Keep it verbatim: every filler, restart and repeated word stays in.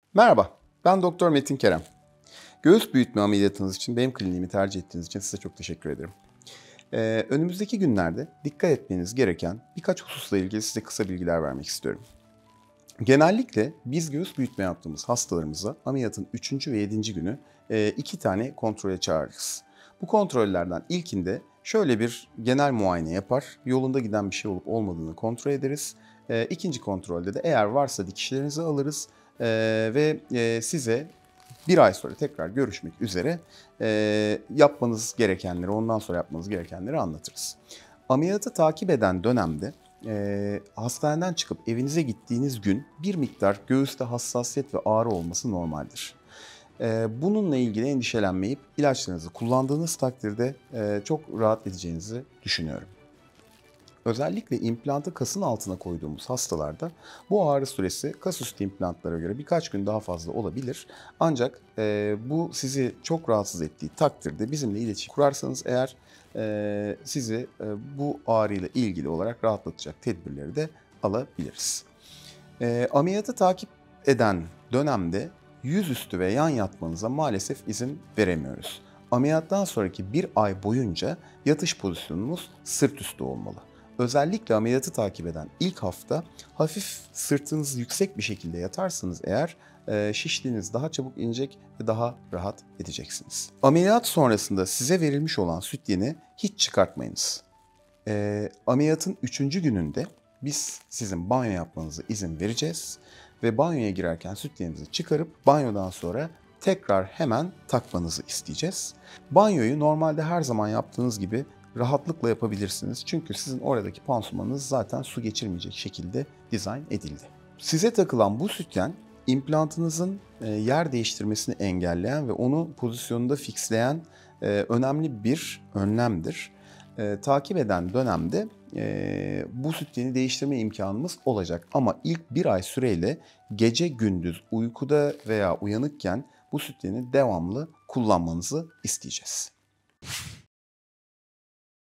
Merhaba, ben Doktor Metin Kerem. Göğüs büyütme ameliyatınız için benim kliniğimi tercih ettiğiniz için size çok teşekkür ederim. Ee, önümüzdeki günlerde dikkat etmeniz gereken birkaç hususla ilgili size kısa bilgiler vermek istiyorum. Genellikle biz göğüs büyütme yaptığımız hastalarımıza ameliyatın üçüncü ve yedinci günü e, iki tane kontrole çağırırız. Bu kontrollerden ilkinde şöyle bir genel muayene yapar, yolunda giden bir şey olup olmadığını kontrol ederiz. E, ikinci kontrolde de eğer varsa dikişlerinizi alırız e, ve e, size bir ay sonra tekrar görüşmek üzere e, yapmanız gerekenleri, ondan sonra yapmanız gerekenleri anlatırız. Ameliyatı takip eden dönemde e, hastaneden çıkıp evinize gittiğiniz gün bir miktar göğüste hassasiyet ve ağrı olması normaldir. E, bununla ilgili endişelenmeyip ilaçlarınızı kullandığınız takdirde e, çok rahat edeceğinizi düşünüyorum. Özellikle implantı kasın altına koyduğumuz hastalarda bu ağrı süresi kasüstü implantlara göre birkaç gün daha fazla olabilir. Ancak e, bu sizi çok rahatsız ettiği takdirde bizimle iletişim kurarsanız eğer e, sizi e, bu ağrıyla ilgili olarak rahatlatacak tedbirleri de alabiliriz. E, ameliyatı takip eden dönemde yüzüstü ve yan yatmanıza maalesef izin veremiyoruz. Ameliyattan sonraki bir ay boyunca yatış pozisyonumuz sırt üstü olmalı. Özellikle ameliyatı takip eden ilk hafta hafif sırtınız yüksek bir şekilde yatarsanız eğer e, şişliğiniz daha çabuk inecek ve daha rahat edeceksiniz. Ameliyat sonrasında size verilmiş olan süt yeni hiç çıkartmayınız. E, ameliyatın üçüncü gününde biz sizin banyo yapmanıza izin vereceğiz ve banyoya girerken süt yeninizi çıkarıp banyodan sonra tekrar hemen takmanızı isteyeceğiz. Banyoyu normalde her zaman yaptığınız gibi rahatlıkla yapabilirsiniz. Çünkü sizin oradaki pansumanınız zaten su geçirmeyecek şekilde dizayn edildi. Size takılan bu sütyen implantınızın yer değiştirmesini engelleyen ve onu pozisyonunda fixleyen önemli bir önlemdir. Takip eden dönemde bu sütyeni değiştirme imkanımız olacak. Ama ilk bir ay süreyle gece gündüz uykuda veya uyanıkken bu sütyeni devamlı kullanmanızı isteyeceğiz.